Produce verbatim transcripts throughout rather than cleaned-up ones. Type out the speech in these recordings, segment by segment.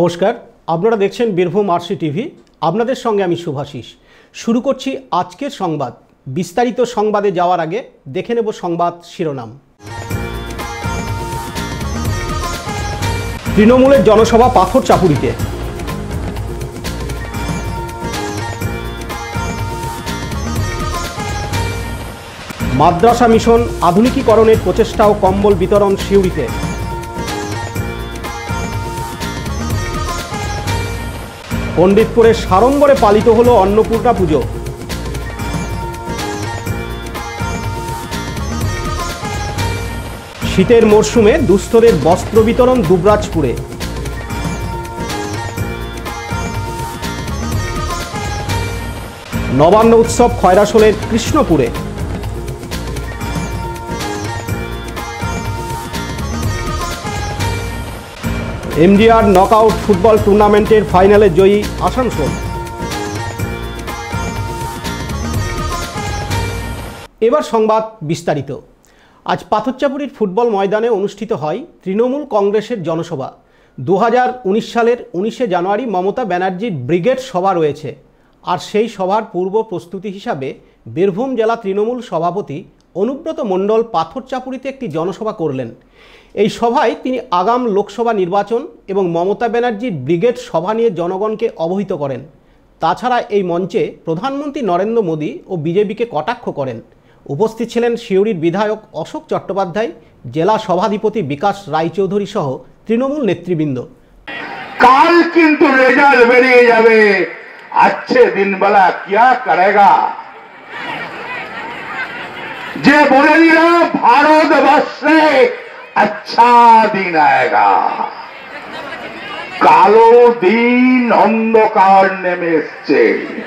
নমস্কার, আপনারা দেখছেন বীরভূম আরসি টিভি। আপনাদের সঙ্গে আমি শুভাশিস। শুরু করছি আজকের সংবাদ। বিস্তারিত সংবাদে যাওয়ার আগে দেখে নেব সংবাদ শিরোনাম। তৃণমূলের জনসভা পাথরচাপুরীতে। মাদ্রাসা মিশন আধুনিকীকরণের প্রচেষ্টা ও কম্বল বিতরণ সিউড়িতে। পণ্ডিতপুরে সাড়ম্বরে পালিত হল অন্নপূর্ণা পুজো। শীতের মরশুমে দুস্থদের বস্ত্র বিতরণ দুবরাজপুরে। নবান্ন উৎসব খয়রাশোলের কৃষ্ণপুরে। এমজিআর নকআউট ফুটবল টুর্নামেন্টের ফাইনালে জয়ী আসানসোল। এবার সংবাদ বিস্তারিত। আজ পাথরচাপুরীর ফুটবল ময়দানে অনুষ্ঠিত হয় তৃণমূল কংগ্রেসের জনসভা। দু হাজার উনিশ সালের উনিশে জানুয়ারি মমতা ব্যানার্জির ব্রিগেড সভা রয়েছে, আর সেই সভার পূর্ব প্রস্তুতি হিসাবে বীরভূম জেলা তৃণমূল সভাপতি অনুব্রত মণ্ডল পাথরচাপুরীতে একটি জনসভা করলেন। এই সভায় তিনি আগাম লোকসভা নির্বাচন এবং মমতা ব্যানার্জির ব্রিগেড সভা নিয়ে জনগণকে অবহিত করেন। তাছাড়া এই মঞ্চে প্রধানমন্ত্রী নরেন্দ্র মোদী ও বিজেপিকে কটাক্ষ করেন। উপস্থিত ছিলেন সিউড়ির বিধায়ক অশোক চট্টোপাধ্যায়, জেলা সভাধিপতি বিকাশ রায়চৌধুরী সহ তৃণমূল নেতৃবৃন্দ। কাল কিন্তু রেজাল্ট বেরিয়ে যাবে, अच्छे दिन वाला क्या करेगा। যে বলে দিল ভারতবর্ষে अच्छा दिन आएगा, কালো দিন অন্ধকার নেমে এসছে।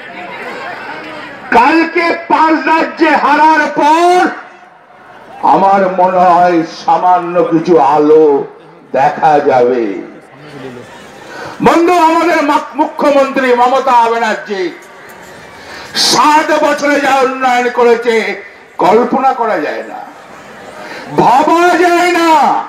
কালকে পাঁচ রাজ্যে হারার পর আমার মনে হয় সামান্য কিছু আলো দেখা যাবে। বন্ধু, আমাদের মুখ্যমন্ত্রী মমতা ব্যানার্জি সাত বছরে যা উন্নয়ন করেছে কল্পনা করা যায় না, ভাবা যায় না,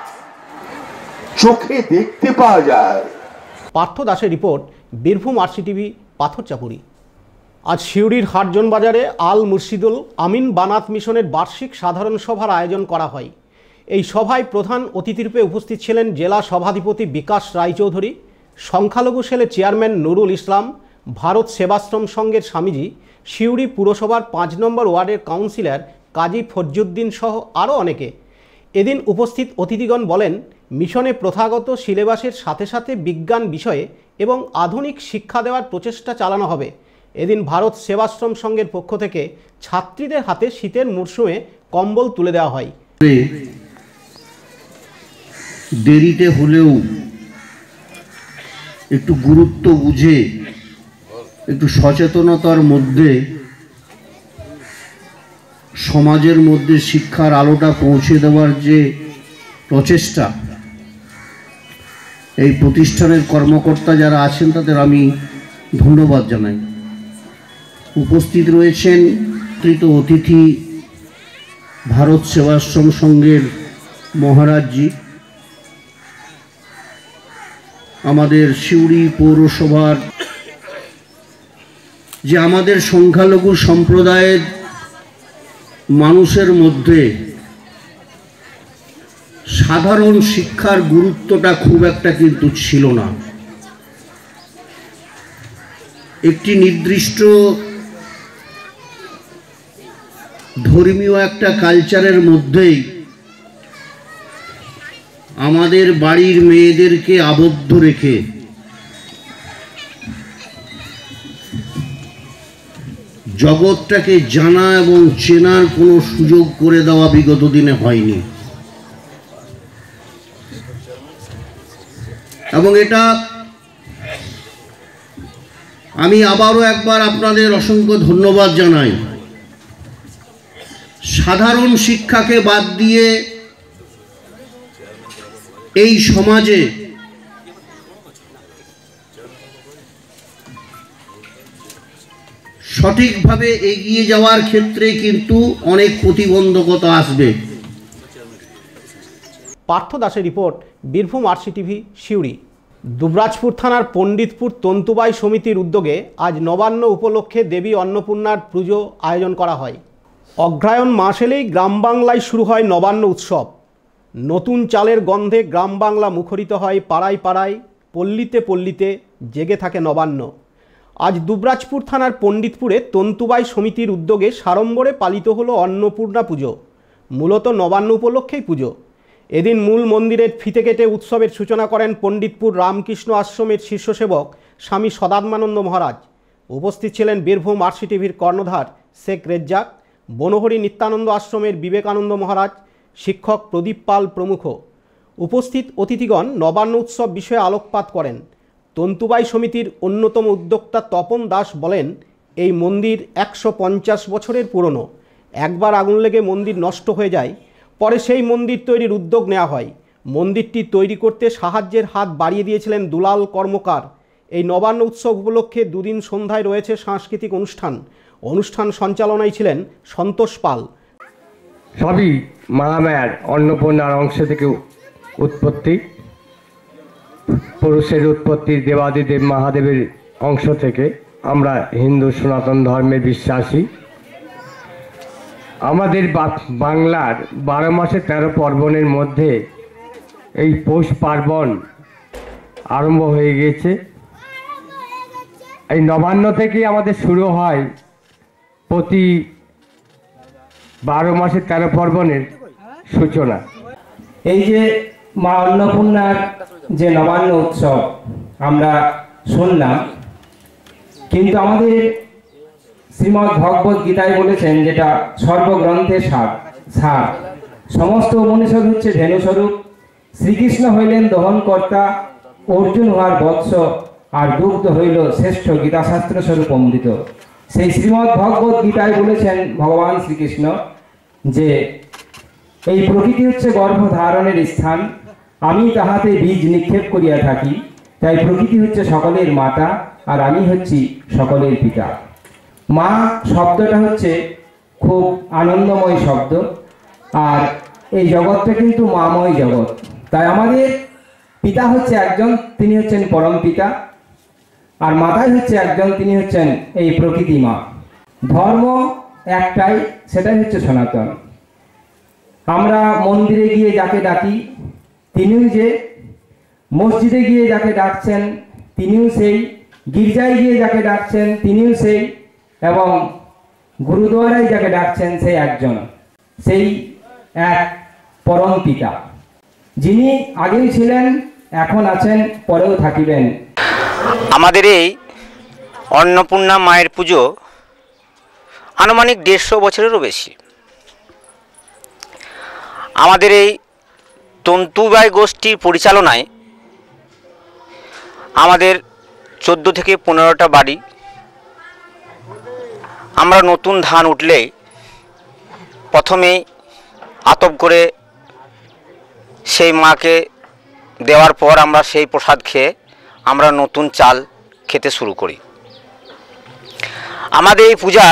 চোখে দেখতে পাওয়া যায়। পার্থ দাসের report, Birbhum RC TV, Patharchapuri. আজ সিউড়ির হাটজন বাজারে আল মুর্শিদুল আমিন বানাত মিশনের বার্ষিক সাধারণ সভার আয়োজন করা হয়। এই সভায় প্রধান অতিথিরূপে উপস্থিত ছিলেন জেলা সভাধিপতি বিকাশ রায়চৌধুরী, সংখ্যালঘু সেলের চেয়ারম্যান নুরুল ইসলাম, ভারত সেবাশ্রম সংঘের স্বামীজি, সিউড়ি পুরসভার পাঁচ নম্বর ওয়ার্ডের কাউন্সিলর কাজী ফজজুদ্দিন সহ আরও অনেকে। এদিন উপস্থিত অতিথিগণ বলেন, মিশনে প্রথাগত সিলেবাসের সাথে সাথে বিজ্ঞান বিষয়ে এবং আধুনিক শিক্ষা দেওয়ার প্রচেষ্টা চালানো হবে। এদিন ভারত সেবাশ্রম সংঘের পক্ষ থেকে ছাত্রীদের হাতে শীতের মরশুমে কম্বল তুলে দেওয়া হয়। দেরিতে হলেও একটু গুরুত্ব বুঝে একটু সচেতনতার মধ্যে সমাজের মধ্যে শিক্ষার আলোটা পৌঁছে দেওয়ার যে প্রচেষ্টা, এই প্রতিষ্ঠানের কর্মকর্তা যারা আছেন তাদের আমি ধন্যবাদ জানাই। উপস্থিত রয়েছেন কৃত অতিথি ভারত সেবাশ্রম সংঘের মহারাজজি, আমাদের সিউড়ি পৌরসভার যে আমাদের সংখ্যালঘু সম্প্রদায়ের মানুষের মধ্যে সাধারণ শিক্ষার গুরুত্বটা খুব একটা কিন্তু ছিল না। একটি নির্দিষ্ট ধর্মীয় একটা কালচারের মধ্যেই আমাদের বাড়ির মেয়েদেরকে আবদ্ধ রেখে জগৎটাকে জানা এবং চেনার কোনো সুযোগ করে দেওয়া বিগত দিনে হয়নি। এবং এটা আমি আবারও একবার আপনাদের অসংখ্য ধন্যবাদ জানাই। সাধারণ শিক্ষাকে বাদ দিয়ে এই সমাজে সঠিকভাবে এগিয়ে যাওয়ার ক্ষেত্রে কিন্তু অনেক প্রতিবন্ধকতা আসবে। পার্থ দাসের report, Birbhum RC TV, Suri. Dubrajpur থানার পণ্ডিতপুর তন্তুবাই সমিতির উদ্যোগে আজ নবান্ন উপলক্ষে দেবী অন্নপূর্ণার পুজো আয়োজন করা হয়। অগ্রহায়ণ মাস এলেই গ্রাম বাংলায় শুরু হয় নবান্ন উৎসব। নতুন চালের গন্ধে গ্রাম বাংলা মুখরিত হয়, পাড়ায় পাড়ায়, পল্লীতে পল্লীতে জেগে থাকে নবান্ন। আজ দুবরাজপুর থানার পণ্ডিতপুরে তন্তুবাই সমিতির উদ্যোগে সাড়ম্বরে পালিত হলো অন্নপূর্ণা পুজো। মূলত নবান্ন উপলক্ষেই পুজো। এদিন মূল মন্দিরের ফিতে কেটে উৎসবের সূচনা করেন পণ্ডিতপুর রামকৃষ্ণ আশ্রমের শীর্ষসেবক স্বামী সদাত্মানন্দ মহারাজ। উপস্থিত ছিলেন বীরভূম আরসি টিভির কর্ণধার শেখ রেজ্জাক, বনহরি নিত্যানন্দ আশ্রমের বিবেকানন্দ মহারাজ, শিক্ষক প্রদীপ পাল প্রমুখ। উপস্থিত অতিথিগণ নবান্ন উৎসব বিষয়ে আলোকপাত করেন। তন্তুবাই সমিতির অন্যতম উদ্যোক্তা তপন দাস বলেন, এই মন্দির একশো পঞ্চাশ বছরের পুরনো। একবার আগুন লেগে মন্দির নষ্ট হয়ে যায়, পরে সেই মন্দির তৈরির উদ্যোগ নেওয়া হয়। মন্দিরটি তৈরি করতে সাহায্যের হাত বাড়িয়ে দিয়েছিলেন দুলাল কর্মকার। এই নবান্ন উৎসব উপলক্ষে দুদিন সন্ধ্যায় রয়েছে সাংস্কৃতিক অনুষ্ঠান। অনুষ্ঠান সঞ্চালনায় ছিলেন সন্তোষ পাল। সবই মহামায়ার অন্নপূর্ণার অংশ থেকে উৎপত্তি। পুরুষের উৎপত্তি দেবাদিদেব মহাদেবের অংশ থেকে। আমরা হিন্দু সনাতন ধর্মে বিশ্বাসী। আমাদের বাংলার বারো মাসে তেরো পার্বণের মধ্যে এই পৌষ পার্বণ আরম্ভ হয়ে গিয়েছে। এই নবান্ন থেকেই আমাদের শুরু হয় প্রতি বারো মাসে তেরো পার্বণের সূচনা। এই যে মা অন্নপূর্ণার যে নবান্ন উৎসব আমরা শুনলাম, কিন্তু আমাদের শ্রীমদ্ ভগবত গীতায় বলেছেন, যেটা সর্বগ্রন্থের সার সার সমস্ত উপনিষদ হচ্ছে ধেনুস্বরূপ। শ্রীকৃষ্ণ হইলেন দহনকর্তা, অর্জুন হওয়ার বৎস, আর দুগ্ধ হইল শ্রেষ্ঠ গীতাশাস্ত্র স্বরূপ অমৃত। সেই শ্রীমদ্ ভগবত গীতায় বলেছেন ভগবান শ্রীকৃষ্ণ যে এই প্রকৃতি হচ্ছে গর্ভধারণের স্থান, আমি তাহাতে বীজ নিক্ষেপ করিয়া থাকি। তাই প্রকৃতি হচ্ছে সকলের মাতা, আর আমি হচ্ছি সকলের পিতা। মা শব্দটা হচ্ছে খুব আনন্দময় শব্দ, আর এই জগৎটা কিন্তু মাময় জগৎ। তাই আমাদের পিতা হচ্ছে একজন, তিনি হচ্ছেন পরম পিতা, আর মাতাই হচ্ছে একজন, তিনি হচ্ছেন এই প্রকৃতি মা। ধর্ম একটাই, সেটাই হচ্ছে সনাতন। আমরা মন্দিরে গিয়ে যাকে ডাকি তিনিও যে, মসজিদে গিয়ে যাকে ডাকছেন তিনিও সেই, গির্জায় গিয়ে যাকে ডাকছেন তিনিও সেই, এবং গুরুদুয়ারায় যাকে ডাকছেন সেই একজন, সেই এক পরম পিতা, যিনি আগেও ছিলেন, এখন আছেন, পরেও থাকিবেন। আমাদের এই অন্নপূর্ণা মায়ের পুজো আনুমানিক দেড়শো বছরেরও বেশি। আমাদের এই তন্তুবাই গোষ্ঠীর পরিচালনায় আমাদের চোদ্দো থেকে পনেরোটা বাড়ি। আমরা নতুন ধান উঠলে প্রথমেই আতপ করে সেই মাকে দেওয়ার পর আমরা সেই প্রসাদ খেয়ে আমরা নতুন চাল খেতে শুরু করি। আমাদের এই পূজা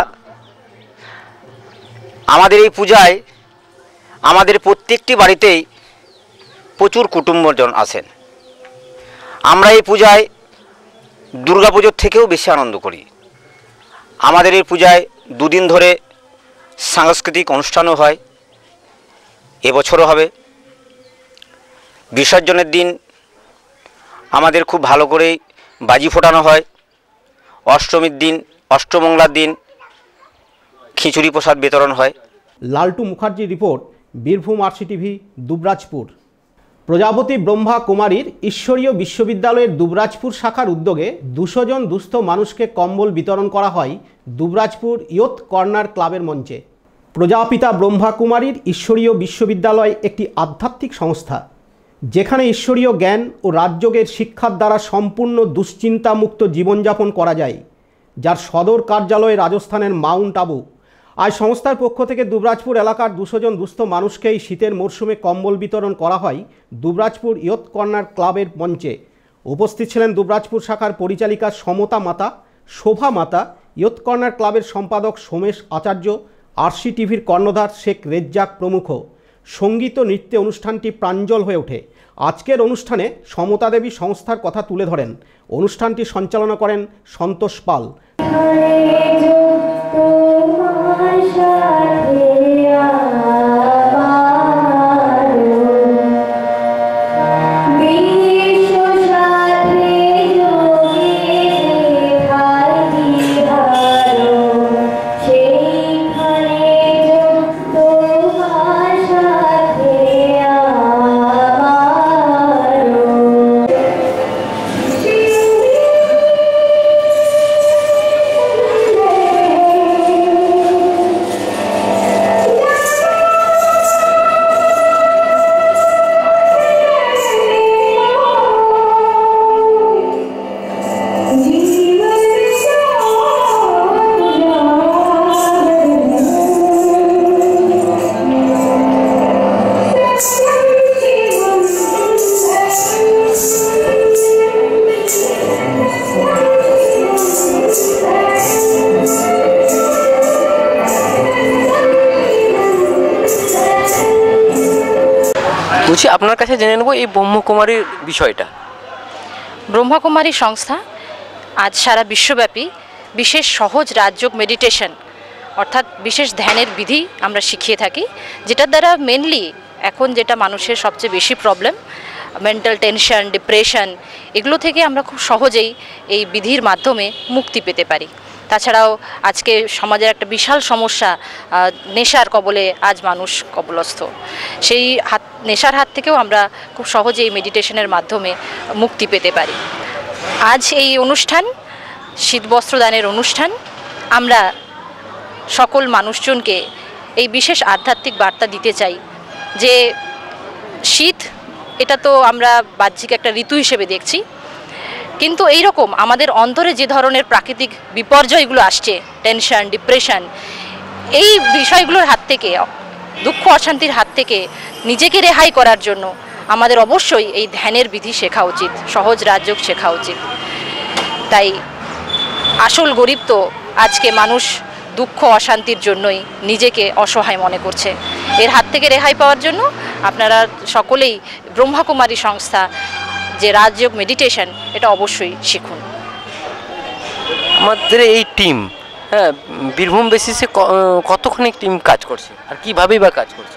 আমাদের এই পূজায় আমাদের প্রত্যেকটি বাড়িতেই প্রচুর কুটুম্বজন আসেন। আমরা এই পূজায় দুর্গাপুজোর থেকেও বেশি আনন্দ করি। আমাদের এই পূজায় দুদিন ধরে সাংস্কৃতিক অনুষ্ঠানও হয়, এবছরও হবে। বিসর্জনের দিন আমাদের খুব ভালো করেই বাজি ফোটানো হয়। অষ্টমীর দিন, অষ্টমঙ্গলার দিন খিচুড়ি প্রসাদ বিতরণ হয়। লালটু মুখার্জির report, Birbhum RC TV, Dubrajpur. Prajapati Brahma কুমারীর ঈশ্বরীয় বিশ্ববিদ্যালয়ের দুবরাজপুর শাখার উদ্যোগে দুশো জন দুস্থ মানুষকে কম্বল বিতরণ করা হয় দুবরাজপুর ইয়ুথ কর্নার ক্লাবের মঞ্চে। প্রজাপিতা ব্রহ্মা কুমারীর ঈশ্বরীয় বিশ্ববিদ্যালয় একটি আধ্যাত্মিক সংস্থা, যেখানে ঈশ্বরীয় জ্ঞান ও রাজযোগের শিক্ষার দ্বারা সম্পূর্ণ দুশ্চিন্তামুক্ত জীবনযাপন করা যায়, যার সদর কার্যালয় রাজস্থানের মাউন্ট আবু। আজ সংস্থার পক্ষ থেকে দুবরাজপুর এলাকার দুশো জন দুস্থ মানুষকে এই শীতের মরশুমে কম্বল বিতরণ করা হয় দুবরাজপুর ইয়ুথ কর্নার ক্লাবের মঞ্চে। উপস্থিত ছিলেন দুবরাজপুর শাখার পরিচালিকা সমতা মাতা, শোভা মাতা, ইয়ুথ কর্নার ক্লাবের সম্পাদক সোমেশ আচার্য, আরসি টিভির কর্ণধার শেখ রেজ্জাক প্রমুখ। সঙ্গীত ও নৃত্য অনুষ্ঠানটি প্রাঞ্জল হয়ে ওঠে। আজকের অনুষ্ঠানে সমতা দেবী সংস্থার কথা তুলে ধরেন। অনুষ্ঠানটি সঞ্চালনা করেন সন্তোষ পাল। বলছি আপনার কাছে জেনে নেব এই ব্রহ্মকুমারীর বিষয়টা। ব্রহ্মকুমারী সংস্থা আজ সারা বিশ্বব্যাপী বিশেষ সহজ রাজযোগ মেডিটেশন অর্থাৎ বিশেষ ধ্যানের বিধি আমরা শিখিয়ে থাকি, যেটার দ্বারা মেনলি এখন যেটা মানুষের সবচেয়ে বেশি প্রবলেম মেন্টাল টেনশন, ডিপ্রেশন, এগুলো থেকে আমরা খুব সহজেই এই বিধির মাধ্যমে মুক্তি পেতে পারি। তাছাড়াও আজকে সমাজের একটা বিশাল সমস্যা নেশার কবলে আজ মানুষ কবলস্থ, সেই হাত নেশার হাত থেকেও আমরা খুব সহজেই মেডিটেশনের মাধ্যমে মুক্তি পেতে পারি। আজ এই অনুষ্ঠান শীতবস্ত্রদানের অনুষ্ঠান, আমরা সকল মানুষজনকে এই বিশেষ আধ্যাত্মিক বার্তা দিতে চাই যে শীত এটা তো আমরা বাহ্যিক একটা ঋতু হিসেবে দেখছি, কিন্তু এই রকম আমাদের অন্তরে যে ধরনের প্রাকৃতিক বিপর্যয়গুলো আসছে, টেনশন, ডিপ্রেশন, এই বিষয়গুলোর হাত থেকে, দুঃখ অশান্তির হাত থেকে নিজেকে রেহাই করার জন্য আমাদের অবশ্যই এই ধ্যানের বিধি শেখা উচিত, সহজ রাজযোগ শেখা উচিত। তাই আসল গরিব তো আজকে মানুষ দুঃখ অশান্তির জন্যই নিজেকে অসহায় মনে করছে। এর হাত থেকে রেহাই পাওয়ার জন্য আপনারা সকলেই ব্রহ্মকুমারী সংস্থা যে রাজযোগ মেডিটেশন এটা অবশ্যই শিখুন। আমাদের এই টিম হ্যাঁ বীরভূম বেসিসে কতখানি টিম কাজ করছে আর কীভাবেই বা কাজ করছে?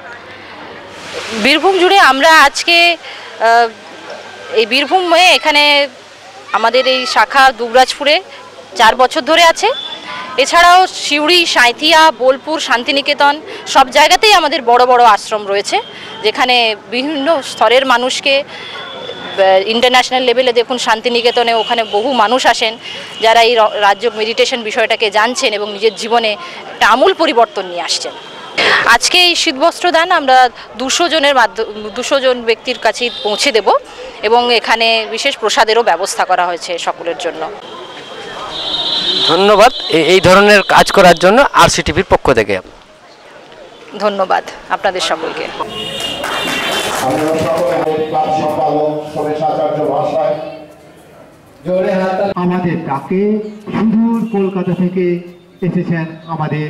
বীরভূম জুড়ে আমরা আজকে এই বীরভূমে এখানে আমাদের এই শাখা দুবরাজপুরে চার বছর ধরে আছে। এছাড়াও সিউড়ি, সাঁইথিয়া, বোলপুর, শান্তিনিকেতন সব জায়গাতেই আমাদের বড় বড় আশ্রম রয়েছে, যেখানে বিভিন্ন স্তরের মানুষকে ইন্টারন্যাশনাল লেভেলে দেখুন শান্তিনিকেতনে ওখানে বহু মানুষ আসেন যারা এই রাজযোগ মেডিটেশন বিষয়টাকে জানছেন এবং নিজের জীবনে একটা আমূল পরিবর্তন নিয়ে আসছেন। আজকে এই শীতবস্ত্রদান আমরা দুশো জনের মাধ্যমে দুশো জন ব্যক্তির কাছেই পৌঁছে দেব এবং এখানে বিশেষ প্রসাদেরও ব্যবস্থা করা হয়েছে সকলের জন্য। ধন্যবাদ এই ধরনের কাজ করার জন্য আরসিটিভির পক্ষ থেকে। ধন্যবাদ আপনাদের সকলকে। আমাদের ডাকে সুদূর কলকাতা থেকে এসেছেন আমাদের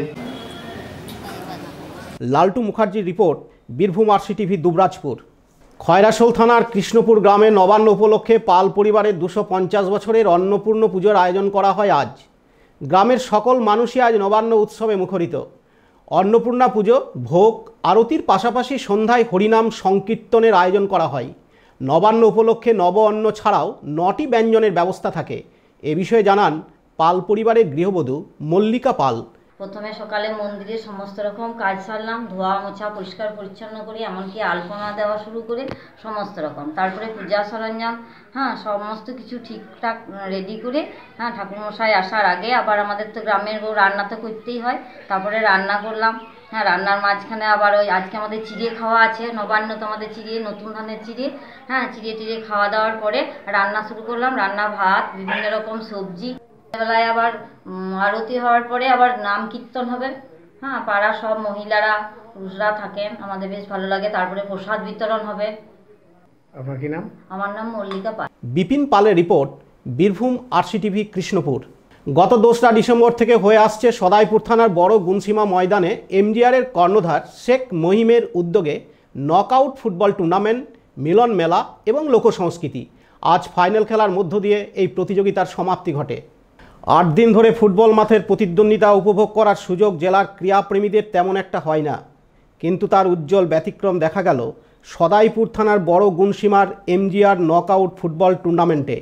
লালটু মুখার্জির রিপোর্ট, বীরভূম আরসিটিভি দুবরাজপুর। খয়রাশোল থানার কৃষ্ণপুর গ্রামে নবান্ন উপলক্ষে পাল পরিবারের দুশো পঞ্চাশ বছরের অন্নপূর্ণ পুজোর আয়োজন করা হয় আজ। গ্রামের সকল মানুষই আজ নবান্ন উৎসবে মুখরিত। অন্নপূর্ণা পুজো, ভোগ, আরতির পাশাপাশি সন্ধ্যায় হরিনাম সংকীর্তনের আয়োজন করা হয়। নবান্ন উপলক্ষে নব অন্ন ছাড়াও নটি ব্যঞ্জনের ব্যবস্থা থাকে। এ বিষয়ে জানান পাল পরিবারের গৃহবধূ মল্লিকা পাল। প্রথমে সকালে মন্দিরে সমস্ত রকম কাজ সারলাম, ধোয়া মোছা পরিষ্কার পরিচ্ছন্ন করি, এমনকি আলপনা দেওয়া শুরু করে সমস্ত রকম। তারপরে পূজা সরঞ্জাম হ্যাঁ সমস্ত কিছু ঠিকঠাক রেডি করে হ্যাঁ ঠাকুরমশাই আসার আগে আবার আমাদের তো গ্রামের বউ রান্না তো করতেই হয়, তারপরে রান্না করলাম। হ্যাঁ রান্নার মাঝখানে আবার ওই আজকে আমাদের চিড়ে খাওয়া আছে, নবান্ন তো আমাদের চিড়ে, নতুন ধানের চিড়ে, হ্যাঁ চিড়ে টিড়ে খাওয়া দাওয়ার পরে রান্না শুরু করলাম। রান্না, ভাত, বিভিন্ন রকম সবজি। বেলায় আবার আরতি হওয়ার পরে আবার নাম কীর্তন হবে। হ্যাঁ পাড়া সব মহিলারা পুরুষরা থাকেন, আমাদের বেশ ভালো লাগে। তারপরে প্রসাদ বিতরণ হবে। আপনার কি নাম? আমার নাম মল্লিকা পাল। বিপিন পালের রিপোর্ট, বীরভূম আরসিটিভি কৃষ্ণপুর। গত দোসরা ডিসেম্বর থেকে হয়ে আসছে সদাইপুর থানার বড় গুনসীমা ময়দানে এমজিআরের কর্ণধার শেখ মহিমের উদ্যোগে নকআউট ফুটবল টুর্নামেন্ট মিলন মেলা এবং লোকসংস্কৃতি। আজ ফাইনাল খেলার মধ্য দিয়ে এই প্রতিযোগিতার সমাপ্তি ঘটে। আট দিন ধরে ফুটবল মাঠের প্রতিদ্বন্দ্বিতা উপভোগ করার সুযোগ জেলার ক্রীড়াপ্রেমীদের তেমন একটা হয় না, কিন্তু তার উজ্জ্বল ব্যতিক্রম দেখা গেল সদাইপুর থানার বড় গুণসীমার এমজিআর নকআউট ফুটবল টুর্নামেন্টে।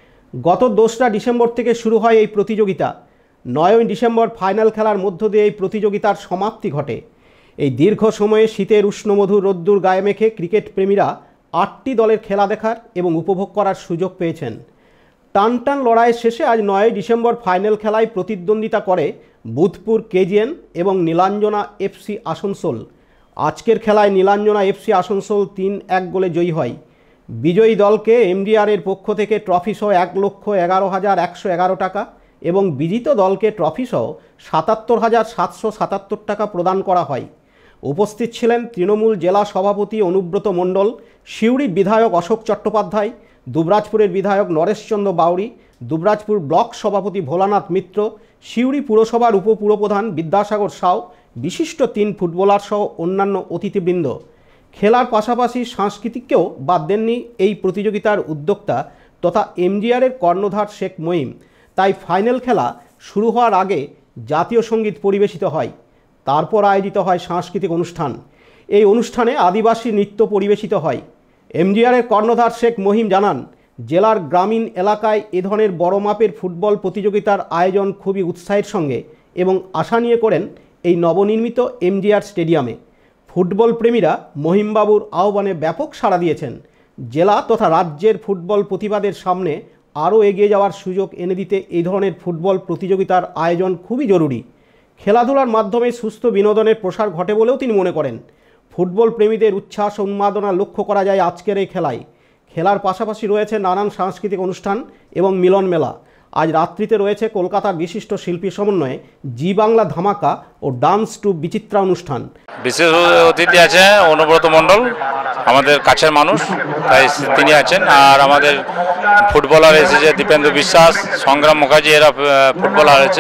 গত দোসরা ডিসেম্বর থেকে শুরু হয় এই প্রতিযোগিতা। নয়ই ডিসেম্বর ফাইনাল খেলার মধ্য দিয়ে এই প্রতিযোগিতার সমাপ্তি ঘটে। এই দীর্ঘ সময়ে শীতের উষ্ণমধুর রোদ্দুর গায়ে মেখে ক্রিকেট প্রেমীরা আটটি দলের খেলা দেখার এবং উপভোগ করার সুযোগ পেয়েছেন। টান টান লড়াইয়ের শেষে আজ নয়ই ডিসেম্বর ফাইনাল খেলায় প্রতিদ্বন্দ্বিতা করে বুধপুর কেজিএন এবং নীলাঞ্জনা এফসি আসানসোল। আজকের খেলায় নীলাঞ্জনা এফসি আসানসোল তিন এক গোলে জয়ী হয়। বিজয়ী দলকে এমডিআরের পক্ষ থেকে ট্রফিসহ এক লক্ষ এগারো হাজার একশো এগারো টাকা এবং বিজিত দলকে ট্রফিসহ সাতাত্তর হাজার সাতশো সাতাত্তর টাকা প্রদান করা হয়। উপস্থিত ছিলেন তৃণমূল জেলা সভাপতি অনুব্রত মণ্ডল, সিউড়ির বিধায়ক অশোক চট্টোপাধ্যায়, দুবরাজপুরের বিধায়ক নরেশচন্দ্র বাউরি, দুবরাজপুর ব্লক সভাপতি ভোলানাথ মিত্র, সিউড়ি পুরসভার উপপুরপ্রধান বিদ্যাসাগর সাউ, বিশিষ্ট তিন ফুটবলার সহ অন্যান্য অতিথিবৃন্দ। খেলার পাশাপাশি সাংস্কৃতিককেও বাদ দেননি এই প্রতিযোগিতার উদ্যোক্তা তথা এমজিআরের কর্ণধার শেখ মঈম। তাই ফাইনাল খেলা শুরু হওয়ার আগে জাতীয় সঙ্গীত পরিবেশিত হয়, তারপর আয়োজিত হয় সাংস্কৃতিক অনুষ্ঠান। এই অনুষ্ঠানে আদিবাসী নৃত্য পরিবেশিত হয়। এমজিআরের কর্ণধার শেখ মহিম জানান, জেলার গ্রামীণ এলাকায় এ ধরনের বড় মাপের ফুটবল প্রতিযোগিতার আয়োজন খুবই উৎসাহের সঙ্গে এবং আশা নিয়ে করেন এই নবনির্মিত এমজিআর স্টেডিয়ামে। ফুটবল প্রেমীরা মহিমবাবুর আহ্বানে ব্যাপক সাড়া দিয়েছেন। জেলা তথা রাজ্যের ফুটবল প্রতিভাদের সামনে আরও এগিয়ে যাওয়ার সুযোগ এনে দিতে এই ধরনের ফুটবল প্রতিযোগিতার আয়োজন খুবই জরুরি। খেলাধুলার মাধ্যমে সুস্থ বিনোদনের প্রসার ঘটে বলেও তিনি মনে করেন। ফুটবল প্রেমীদের উচ্ছ্বাস ও উন্মাদনা লক্ষ্য করা যায় আজকের এই খেলায়। খেলার পাশাপাশি রয়েছে নানান সাংস্কৃতিক অনুষ্ঠান এবং মিলন মেলা। আজ রাত্রিতে রয়েছে কলকাতার বিশিষ্ট শিল্পী সমন্বয়ে জি বাংলা ধামাকা ও ডান্স টু বিচিত্রা অনুষ্ঠান। বিশেষ অতিথি আছে অনুব্রত মণ্ডল, আমাদের কাছের মানুষ, তাই তিনি আছেন। আর আমাদের ফুটবলার এসেছে দীপেন্দ্র বিশ্বাস, সংগ্রাম মুখার্জি, এরা ফুটবলার আছে।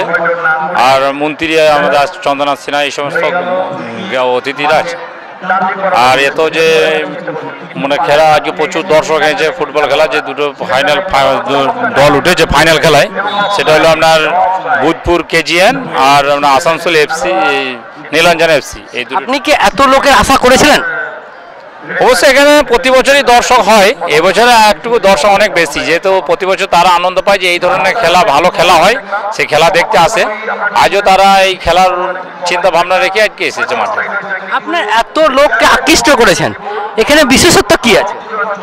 আর মন্ত্রী আমাদের চন্দ্রনাথ সিনহা, এই সমস্ত অতিথিরা আছে। আর এত যে মানে খেলা আজকে প্রচুর দর্শক হয়েছে ফুটবল খেলা, যে দুটো ফাইনাল দল উঠেছে ফাইনাল খেলায়, সেটা হলো আপনার বুধপুর কেজিএন আর আপনার আসানসোল এফসি, নীলাঞ্জনা এফসি। এই দুটো। আপনি কি এত লোকের আশা করেছিলেন? অবশ্যই এখানে প্রতি বছরই দর্শক হয়, এবছরে একটু দর্শক অনেক বেশি, যেহেতু প্রতি বছর তারা আনন্দ পায় যে এই ধরনের খেলা ভালো খেলা হয়, সেই খেলা দেখতে আসে। আজও তারা এই খেলার চিন্তা ভাবনা রেখে আজকে এসেছে মাঠে। আপনার এত লোককে আকৃষ্ট করেছেন, এখানে বিশেষত্ব কি আছে?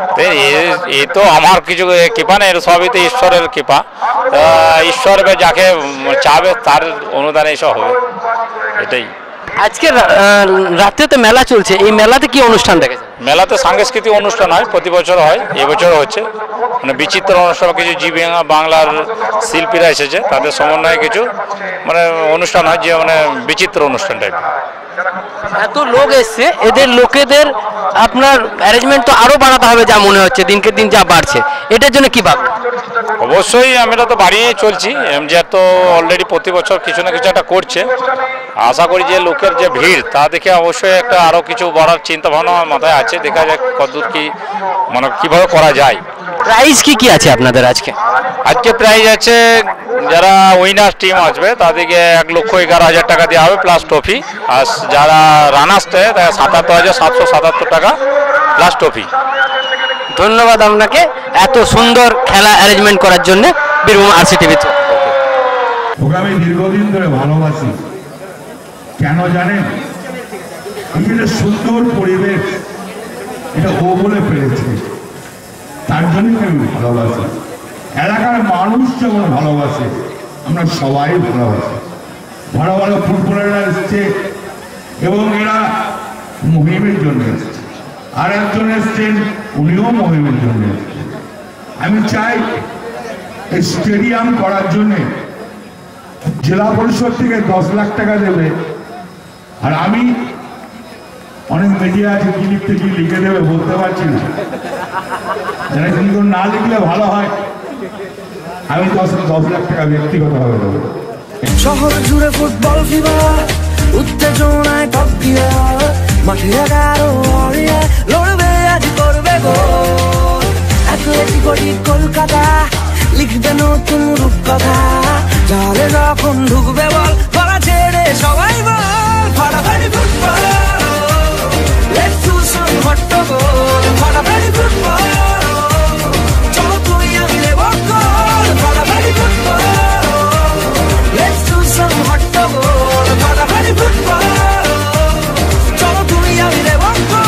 এ তো আমার কিছু কৃপা নেই, সবই তো ঈশ্বরের কৃপা। ঈশ্বর যাকে চাবে তার অনুদানে এসব হবে, এটাই। আজকে রাতে তো মেলা চলছে, এই মেলাতে কি অনুষ্ঠান দেখেছেন? মেলাতে সাংস্কৃতিক অনুষ্ঠান হয়, প্রতি বছর হয়, এবছরও হচ্ছে। মানে বিচিত্র অনুষ্ঠান, কিছু জি বাংলার শিল্পীরা এসেছে, তাদের সমন্বয়ে কিছু মানে অনুষ্ঠান হয়, যে মানে বিচিত্র অনুষ্ঠান টাইপ। এত লোক এসছে, এদের লোকেদের আপনার অ্যারেঞ্জমেন্ট তো আরো বাড়াতে হবে যা মনে হচ্ছে, দিনকে দিন যা বাড়ছে। এটার জন্য কি ভাবছেন? অবশ্যই আমরা তো বাড়িয়ে চলছি। এমজিআর তো অলরেডি প্রতি বছর কিছু না কিছু একটা করছে। আশা করি যে লোকের যে ভিড় তা দেখে অবশ্যই একটা আরও কিছু বাড়ার চিন্তা ভাবনা মাথায় আছে। দেখা যাক কতদূর কি মানে কীভাবে করা যায়। প্রাইজ কি কি আছে আপনাদের আজকে? আজকে প্রাইজ আছে, যারা উইনার্স টিম আসবে তাদেরকে এক লক্ষ এগারো হাজার টাকা দেওয়া হবে প্লাস ট্রফি। আর যারা রানার্স দেয় তাদের সাতাত্তর হাজার সাতশো সাতাত্তর টাকা প্লাস ট্রফি। ধন্যবাদ আপনাকে এত সুন্দর খেলা অ্যারেঞ্জমেন্ট করার জন্য বীরভূম আরসি টিভিতে। ওকে আমি দীর্ঘদিন ধরে ভালোবাসি। কেন জানেন? এই যে সুন্দর পরিবেশ, এটা ও বলে পেরেছে, তার জন্যই আমি ভালোবাসি। এলাকার মানুষ যেমন ভালোবাসে, আমরা সবাই ভালোবাসি। ভালো ভালো ফুটবলাররা এসছে এবং এরা মহিমের জন্য এসছে। আর একজন এসছেন, উনিও মহিমের জন্য এসছেন। আমি চাই এই স্টেডিয়াম করার জন্যে জেলা পরিষদ থেকে দশ লাখ টাকা দেবে। আর আমি অনেক মিডিয়া আছে, কি লিখতে কি লিখে দেবে বলতে পারছি না, যারা কিন্তু না লিখলে ভালো হয়। আমি দশ দশ লাখ টাকা ব্যক্তিগতভাবে দেবো। শহর জুড়ে ফুটবল ফিবা, উত্তেজনায় টপ গিয়া, মাঠে এগারো লড়বে আজ। করবে গোল। অ্যাটলেটিকোটি কলকাতা লিখবে নতুন রূপকথা, জালে যখন ঢুকবে বল গলা ছেড়ে সবাই বল ফাটাফাটি ফুটবল, লেটস ডু সাম হট্টগোল, ফাটাফাটি ফুটবল, চলো তুই আমি দেব গোল, ফাটাফাটি ফুটবল, লেটস ডু সাম হট্টগোল, ফাটাফাটি ফুটবল, চলো তুই আমি দেব গোল।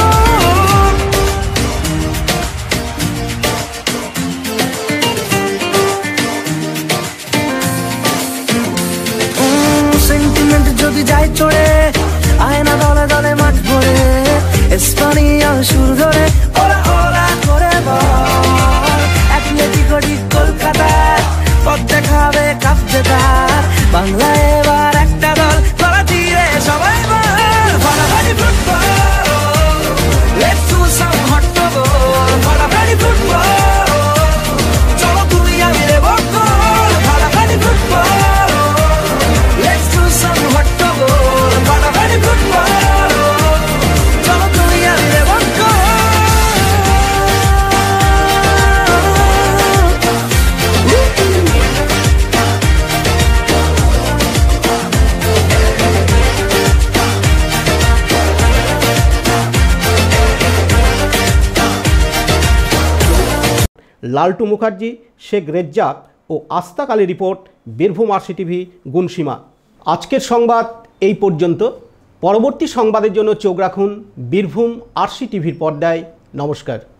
সেন্টিমেন্ট যদি যাই চড়ে আয়না দলে দলে মাঠ ভরে, স্পানিয়া সুর ধরে ওরা ওরা করে বল। অ্যাটলেটিকো ডি কলকাতা পথ দেখাবে কাপ জেতার, বাংলা এবার একটা দল গলা তীরে সবাই বল ফাটাফাটি ফুটবল, লেটস ডু সাম হট্টগোল, ফাটাফাটি ফুটবল, চলো তুমি আমি দেব গোল, ফাটাফাটি ফুটবল, লেটস ডু সাম হট্টগোল, ফাটাফাটি ফুটবল, চলো তুমি আমি দেব গোল। লালটু মুখার্জি, শেখ রেজ্জাক ও Astak Ali report, Birbhum RC TV, Gunsima. আজকের সংবাদ এই পর্যন্ত। পরবর্তী সংবাদের জন্য চোখ রাখুন বীরভূম আরসি টিভির পর্দায়। নমস্কার।